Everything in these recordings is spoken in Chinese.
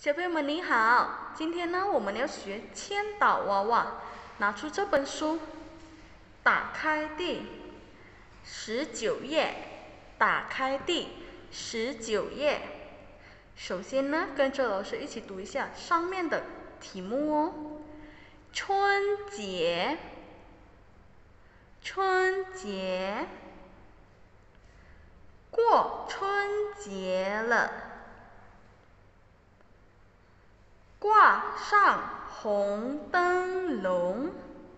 小朋友们你好，今天呢我们要学千岛娃娃，拿出这本书，打开第19页，打开第19页。首先呢，跟着老师一起读一下上面的题目哦。春节，春节，过春节了。挂上红灯笼，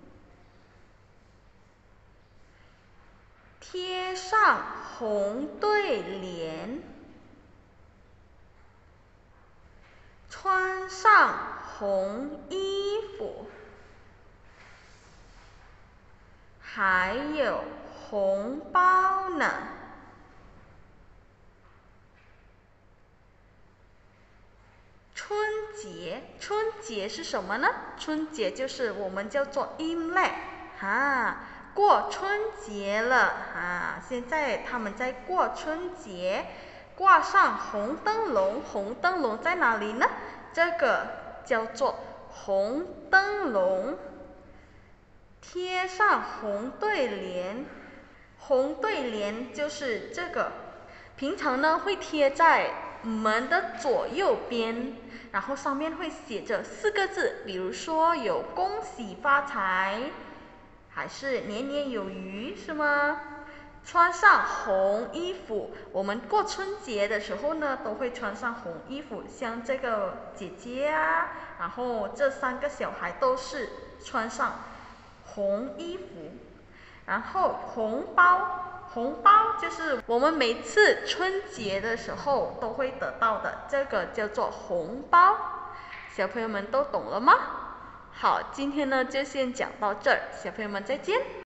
贴上红对联，穿上红衣服，还有红包呢。春节是什么呢？春节就是我们叫做阴历过春节了现在他们在过春节，挂上红灯笼，红灯笼在哪里呢？这个叫做红灯笼，贴上红对联，红对联就是这个，平常呢会贴在门的左右边，然后上面会写着4个字，比如说有恭喜发财，还是年年有余，是吗？穿上红衣服，我们过春节的时候呢，都会穿上红衣服，像这个姐姐然后这3个小孩都是穿上红衣服，然后红包就是我们每次春节的时候都会得到的，这个叫做红包。小朋友们都懂了吗？好，今天呢就先讲到这儿，小朋友们再见。